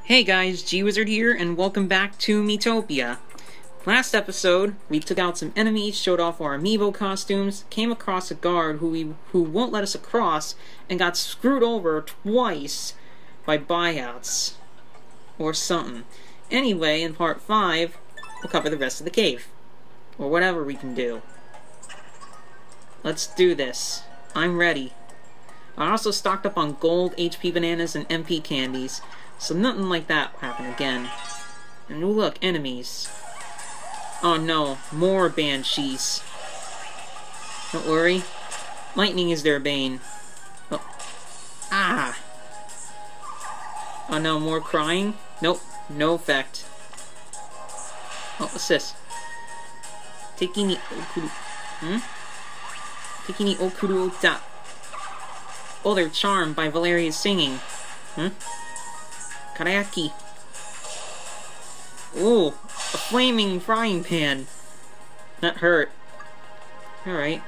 Hey guys, G-Wizard here, and welcome back to Miitopia. Last episode, we took out some enemies, showed off our amiibo costumes, came across a guard who won't let us across, and got screwed over twice by buyouts. Or something. Anyway, in part 5, we'll cover the rest of the cave. Or whatever we can do. Let's do this. I'm ready. I also stocked up on gold, HP bananas, and MP candies. So nothing like that will happen again. And oh look, enemies. Oh no, more banshees. Don't worry. Lightning is their bane. Oh. Ah! Oh no, more crying? Nope, no effect. Oh, what's this? Taking the okuru... Taking the okuru ota. Oh, they're charmed by Valeria's singing. Karayaki. Ooh, a flaming frying pan. That hurt. Alright.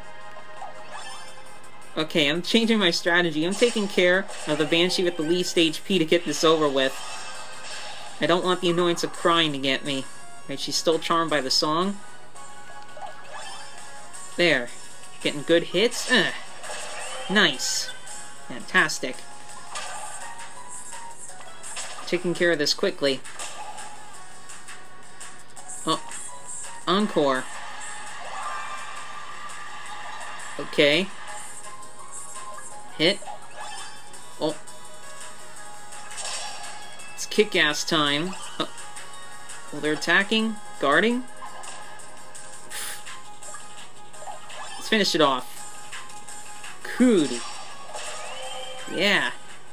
Okay, I'm changing my strategy. I'm taking care of the Banshee with the least HP to get this over with. I don't want the annoyance of crying to get me. Right, she's still charmed by the song. There. Getting good hits. Nice. Fantastic. Taking care of this quickly. Oh. Encore. Okay. Hit. Oh. It's kick-ass time. Oh. Well, they're attacking? Guarding? Let's finish it off. Cool. Yeah.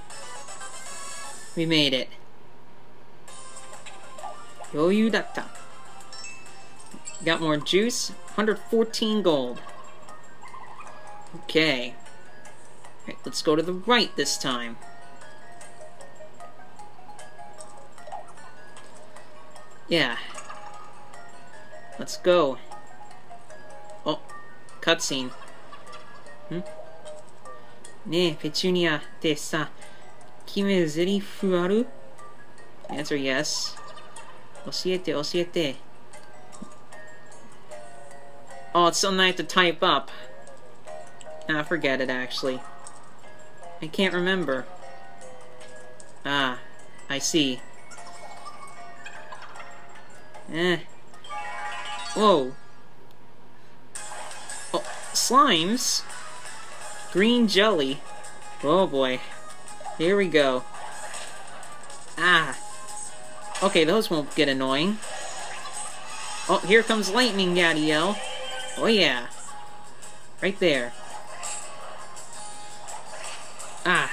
We made it. Yoyu datta. Got more juice. 114 gold. Okay. Alright, let's go to the right this time. Yeah. Let's go. Oh, cutscene. Ne, Petunia de sa. Kime zerifu aru? Answer yes. Osiete, osiete. Oh, it's something I have to type up. Ah, forget it, actually. I can't remember. Ah, I see. Whoa. Oh, slimes? Green jelly. Oh boy. Here we go. Ah. Okay, those won't get annoying. Oh, here comes lightning, Yadiel. Oh yeah. Right there. Ah.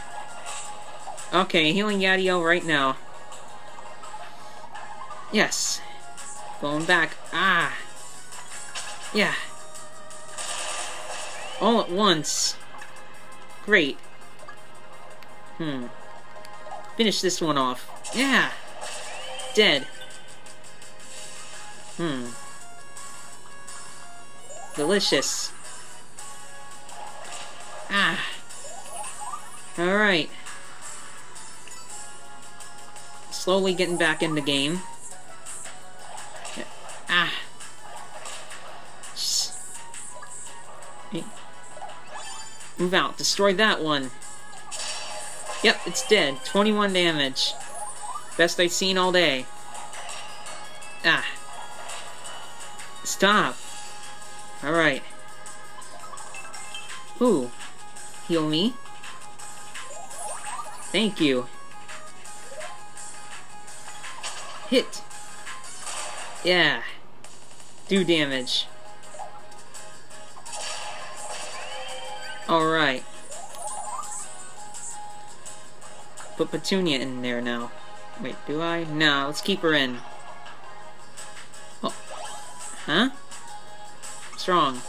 Okay, healing Yadiel right now. Yes. Going back. Ah. Yeah. All at once. Great. Finish this one off. Yeah! Dead. Delicious. Ah. Alright. Slowly getting back in the game. Ah. Move out. Destroy that one. Yep, it's dead. 21 damage. Best I've seen all day. Ah. Stop. Alright. Ooh. Heal me. Thank you. Hit. Yeah. Do damage. Alright. Put Petunia in there now. Wait, do I? Nah, let's keep her in. Oh. Huh? What's wrong?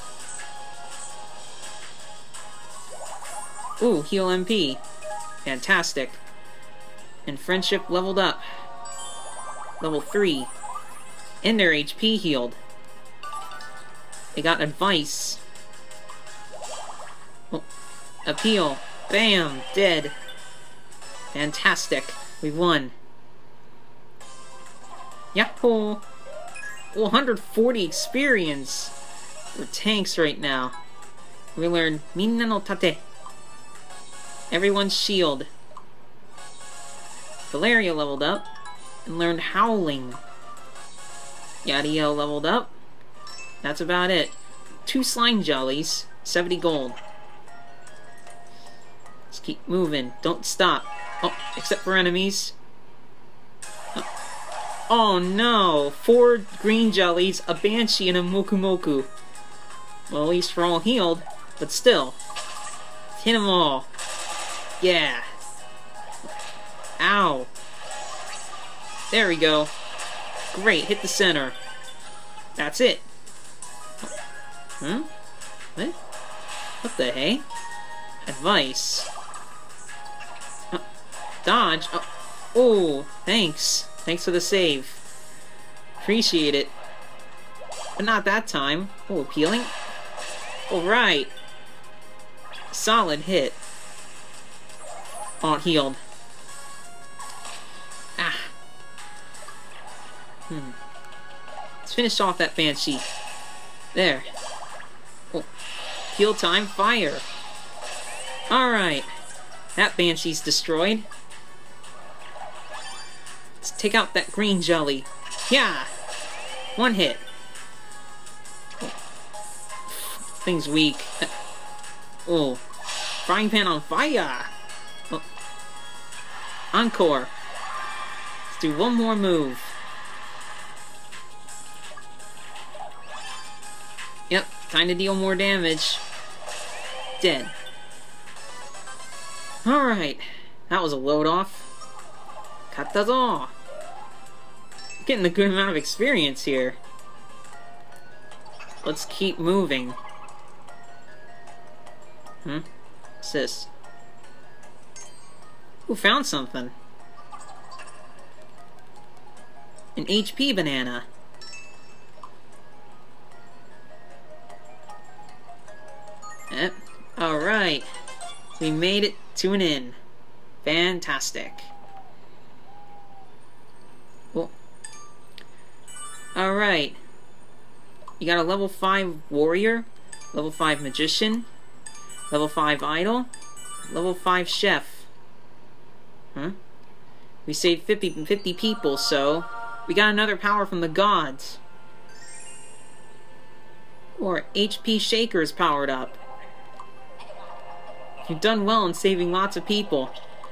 Ooh, heal MP. Fantastic. And friendship leveled up. Level 3. And their HP healed. They got advice. Oh. Appeal. Bam! Dead. Fantastic. We won. Yahoo! 140 experience. We're tanks right now. We learned Minna no Tate. Everyone's shield. Valeria leveled up and learned Howling. Yadiel leveled up. That's about it. 2 slime jellies, 70 gold. Let's keep moving. Don't stop. Oh, except for enemies. Oh no! 4 green jellies, a banshee, and a moku moku. Well, at least we're all healed, but still. Let's hit them all. Yeah. Ow. There we go. Great, hit the center. That's it. Hmm? What? What the hey? Advice. Dodge. Oh, thanks. Thanks for the save. Appreciate it. But not that time. Oh, appealing. Alright. Solid hit. Oh, healed. Ah. Let's finish off that banshee. There. Oh. Heal time, fire. Alright. That banshee's destroyed. Let's take out that green jelly. Yeah! 1 hit. Oh. Thing's weak. Oh. Frying pan on fire! Oh. Encore. Let's do 1 more move. Yep, time to deal more damage. Dead. Alright. That was a load off. Katazo! Getting a good amount of experience here. Let's keep moving. What's this? Ooh, found something. An HP banana. Yep. Alright. We made it to an inn. Fantastic. Cool. Alright. You got a level 5 warrior, level 5 magician, level 5 idol, level 5 chef. We saved 50 people, so we got another power from the gods. Or HP Shaker is powered up. You've done well in saving lots of people.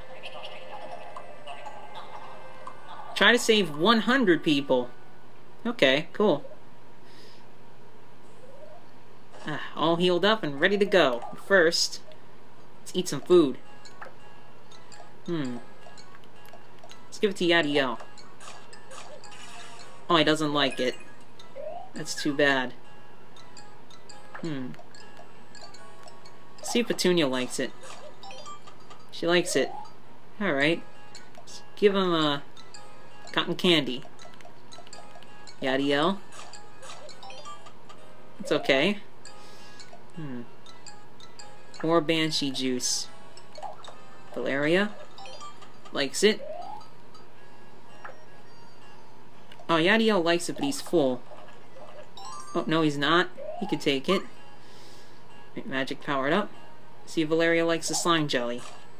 Try to save 100 people. Okay, cool. All healed up and ready to go. First, let's eat some food. Let's give it to Yadiel. Oh, he doesn't like it. That's too bad. See if Petunia likes it. She likes it. Alright. Let's give him a cotton candy. Yadiel. It's okay. More banshee juice. Valeria likes it. Oh, Yadiel likes it, but he's full. Oh, no, he's not. He could take it. Magic powered up. See if Valeria likes the slime jelly.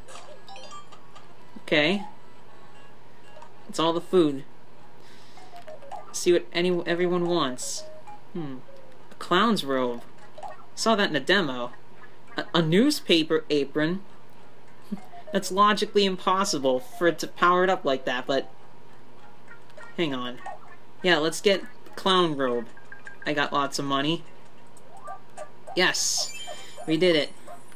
Okay. It's all the food. See what everyone wants. A clown's robe. Saw that in a demo. A newspaper apron. That's logically impossible for it to power it up like that, but hang on. Yeah, let's get clown robe. I got lots of money. Yes! We did it.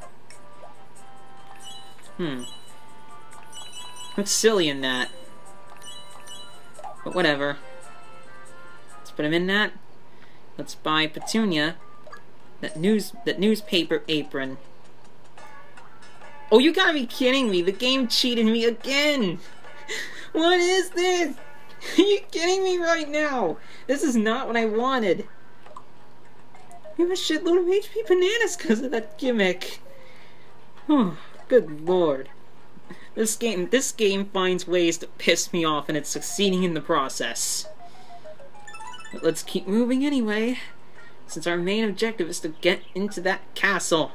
What's silly in that? But whatever. Let's put him in that. Let's buy Petunia that newspaper apron. Oh, you gotta be kidding me! The game cheated me again! What is this? Are you kidding me right now? This is not what I wanted. We have a shitload of HP bananas because of that gimmick. Oh, good lord. This game finds ways to piss me off, and it's succeeding in the process. But let's keep moving anyway, since our main objective is to get into that castle.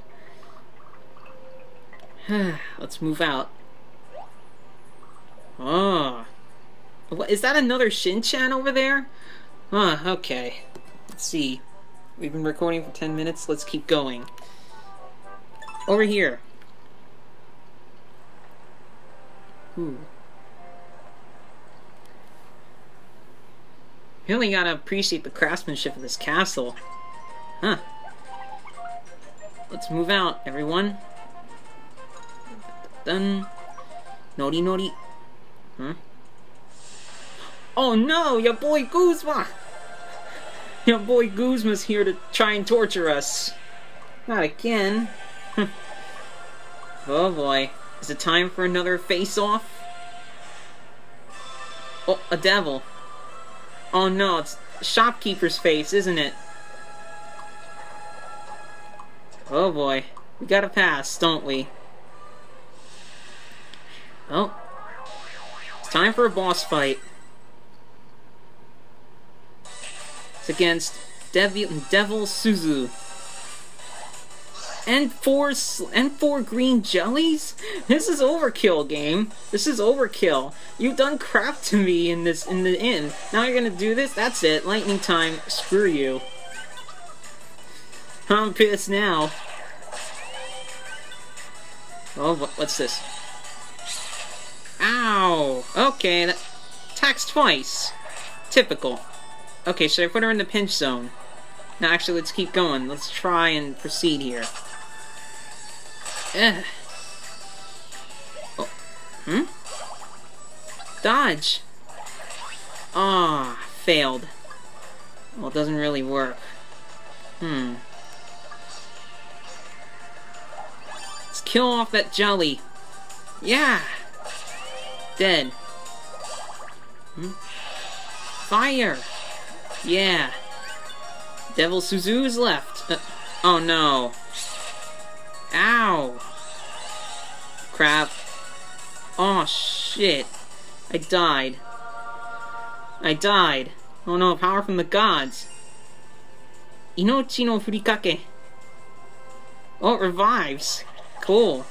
Let's move out. Oh. What, is that another Shin-chan over there? Okay. Let's see. We've been recording for 10 minutes. Let's keep going. Over here. Ooh. Really gotta appreciate the craftsmanship of this castle. Huh. Let's move out, everyone. Done. Nori nori. Huh? Oh no, your boy Guzma! Your boy Guzma's here to try and torture us. Not again. Oh boy. Is it time for another face-off? Oh, a devil. Oh no, it's shopkeeper's face, isn't it? Oh boy. We gotta pass, don't we? Oh. It's time for a boss fight. It's against Devil Suzu. And four green jellies? This is overkill, game. This is overkill. You've done crap to me in the inn. Now you're gonna do this? That's it. Lightning time. Screw you. I'm pissed now. Oh, what's this? Ow! Okay, that attacks twice. Typical. Okay, should I put her in the pinch zone? No, actually, let's keep going. Let's try and proceed here. Oh. Hmm? Dodge! Ah, failed. Well, it doesn't really work. Let's kill off that jelly. Yeah! Dead. Hmm? Fire! Yeah. Devil Suzu's left. Oh no. Ow. Crap. Oh shit. I died. I died. Oh no, power from the gods. Inochi no Furikake. Oh, it revives. Cool.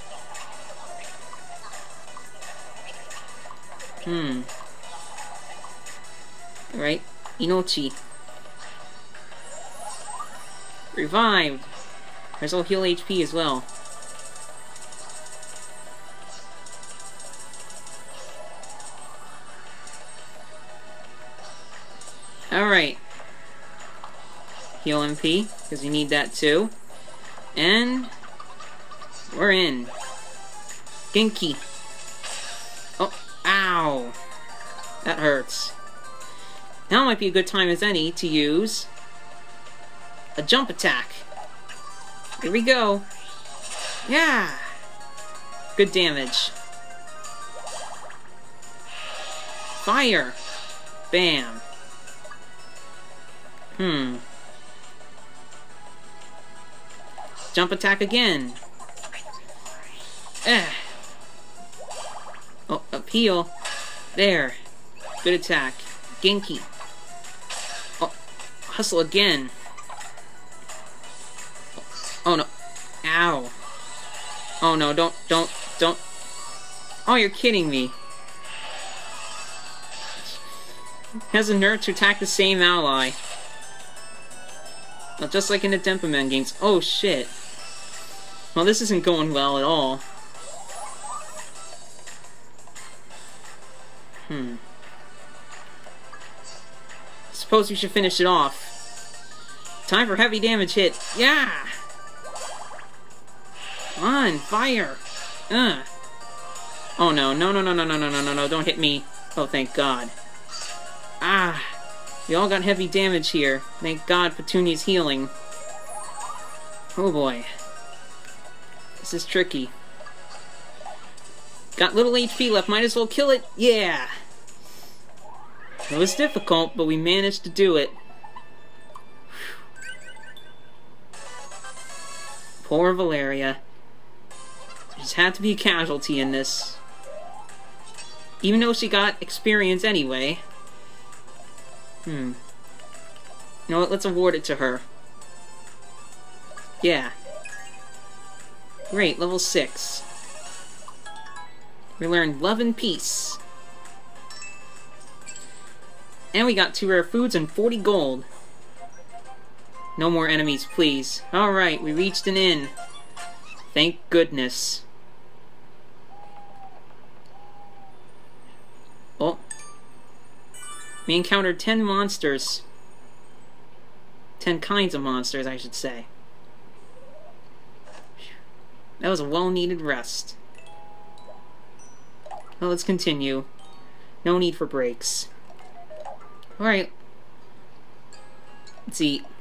Alright. Inochi. Revived. There's all heal HP as well. Alright. Heal MP, because you need that too. And we're in. Genki. Oh, ow. That hurts. Now might be a good time as any to use a jump attack. Here we go. Yeah! Good damage. Fire! Bam. Jump attack again. Oh, appeal. There. Good attack. Genki. Oh, hustle again. Oh no. Ow. Oh no, don't. Oh, you're kidding me. Has the nerve to attack the same ally. Well, just like in the Denpaman games. Oh shit. Well, this isn't going well at all. Suppose we should finish it off. Time for heavy damage hit. Yeah! Come on, fire! Oh no, no, don't hit me. Oh, thank God. Ah! We all got heavy damage here. Thank God Petunia's healing. Oh boy. This is tricky. Got little HP left, might as well kill it. Yeah! It was difficult, but we managed to do it. Poor Valeria. There just had to be a casualty in this. Even though she got experience anyway. You know what? Let's award it to her. Yeah. Great, level 6. We learned Love and Peace. And we got 2 rare foods and 40 gold. No more enemies, please. Alright, we reached an inn. Thank goodness. Oh. We encountered 10 monsters. 10 kinds of monsters, I should say. That was a well-needed rest. Well, let's continue. No need for breaks. Alright. Let's eat.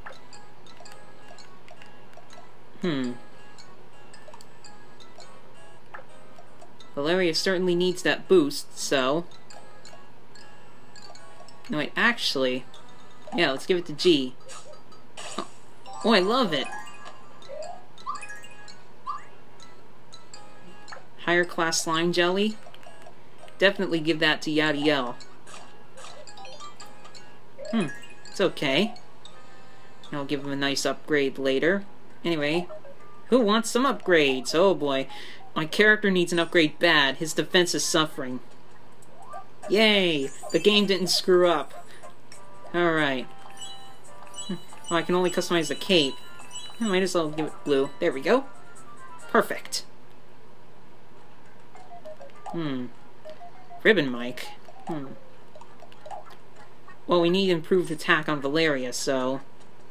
Valeria certainly needs that boost, so... No, wait, actually... Yeah, let's give it to G. Oh, I love it! Higher class slime jelly? Definitely give that to Yadiel. It's okay. I'll give him a nice upgrade later. Anyway, who wants some upgrades? Oh boy. My character needs an upgrade bad. His defense is suffering. Yay! The game didn't screw up. Alright. Oh, I can only customize the cape. I might as well give it blue. There we go. Perfect. Ribbon Mike. Well, we need improved attack on Valeria, so...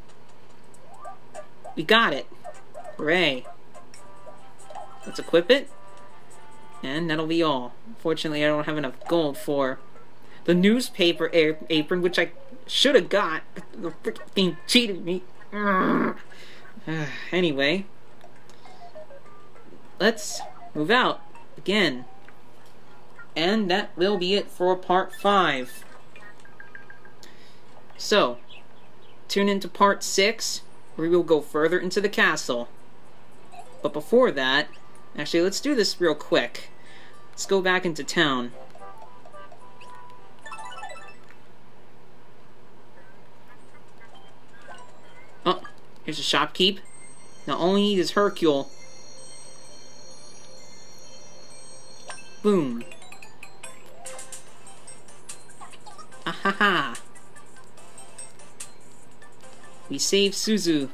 We got it! Hooray! Let's equip it. And that'll be all. Fortunately, I don't have enough gold for the newspaper apron, which I should have got. The freaking game cheated me. Anyway. Let's move out again. And that will be it for part 5. So, tune into part 6, where we will go further into the castle. But before that, actually, let's do this real quick. Let's go back into town. Oh, here's a shopkeep. Now all we need is Hercule. Boom. Ahaha. We saved Suzu.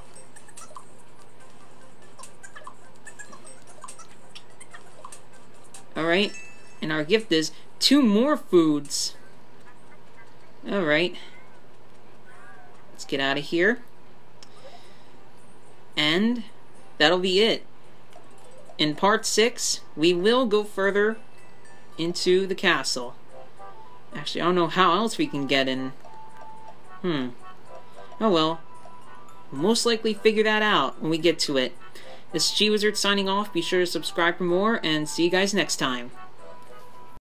Alright, and our gift is 2 more foods. Alright. Let's get out of here. And that'll be it. In part 6, we will go further into the castle. Actually, I don't know how else we can get in. Oh well. We'll most likely figure that out when we get to it. This is G-Wizard signing off. Be sure to subscribe for more, and see you guys next time.